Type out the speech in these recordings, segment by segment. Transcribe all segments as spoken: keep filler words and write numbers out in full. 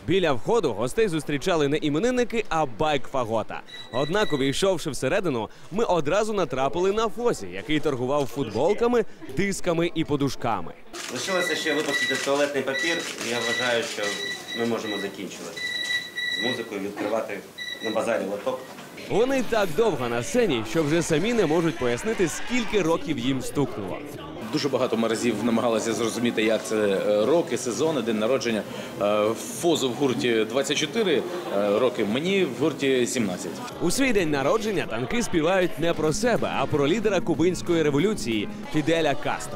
Біля входу гостей зустрічали не іменинники, а байк-фагота. Однак, увійшовши всередину, ми одразу натрапили на Фозі, який торгував футболками, дисками і подушками. Лишилося ще випустити туалетний папір, і я вважаю, що ми можемо закінчувати з музикою, відкривати на базарі лоток. Вони так довго на сцені, що вже самі не можуть пояснити, скільки років їм стукнуло. Дуже багато разів намагалися зрозуміти, як це роки, сезони, день народження. Фозу в гурті двадцять чотири роки, мені в гурті сімнадцять. У свій день народження танки співають не про себе, а про лідера кубинської революції Фіделя Кастро.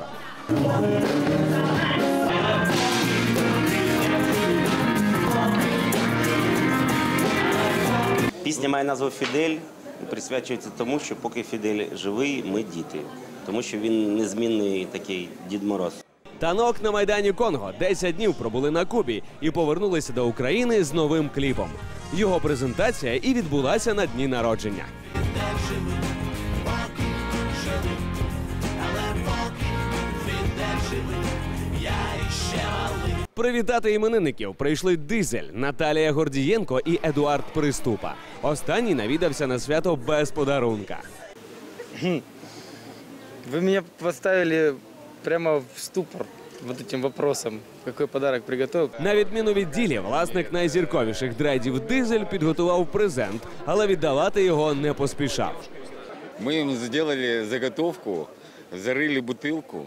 Пісня має назву «Фідель» і присвячується тому, що поки Фідель живий, ми діти. Тому що він незмінний такий Дід Мороз. Танок на Майдані Конго десять днів пробули на Кубі і повернулися до України з новим кліпом. Його презентація і відбулася на дні народження. Привітати іменинників прийшли Дизель, Наталія Гордієнко і Едуард Приступа. Останній навідався на свято без подарунка. Вы меня поставили прямо в ступор вот этим вопросом, какой подарок приготовил. На відміну від Ділі, власник найзірковіших драйдів Дизель підготував презент, але віддавати його не поспішав. Мы им сделали заготовку, зарыли бутылку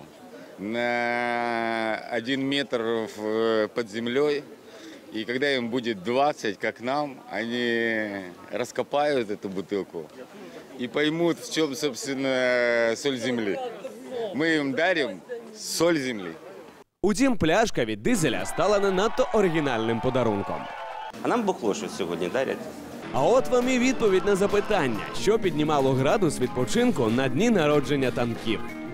на один метр в, под землей. И когда им будет двадцать, как нам, они раскопают эту бутылку и поймут, в чем, собственно, соль земли. Мы им дарим соль земли. Утім, пляшка від Дизеля стала не надто оригінальним подарунком. А нам бухло щось сьогодні дарять. А от вам і відповідь на запитання, що піднімало градус відпочинку на дні народження танків.